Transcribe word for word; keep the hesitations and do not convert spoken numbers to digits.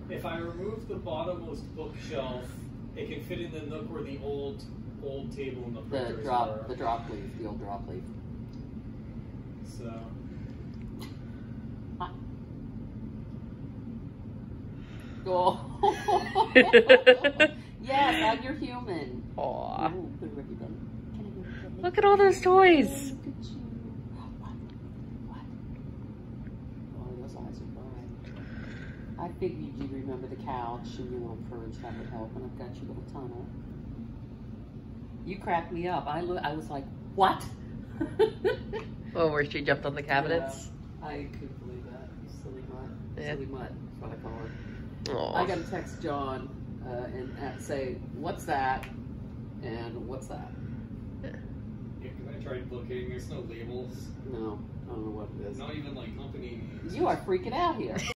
If I remove the bottommost bookshelf, it can fit in the nook where the old old table and the printers The drop, were. the drop leaf, the old drop leaf. So. Oh. Yes, I'm your human. Aww. Ooh, put a ribbon. Can I go to the Look at all those toys. Look at you. What? What? Oh, those eyes are bright. I figured you'd remember the couch and your little purge. That would help. And I've got your little tunnel. You cracked me up. I look. I was like, what? Oh, where she jumped on the cabinets? Yeah, I couldn't believe that. Silly mutt. Yeah. Silly mutt. That's what I call her. Aww. I gotta text John uh, and uh, say, what's that? And what's that? Yeah, because I tried locating, there's no labels. No, I don't know what it is. Not even like company names. You are freaking out here.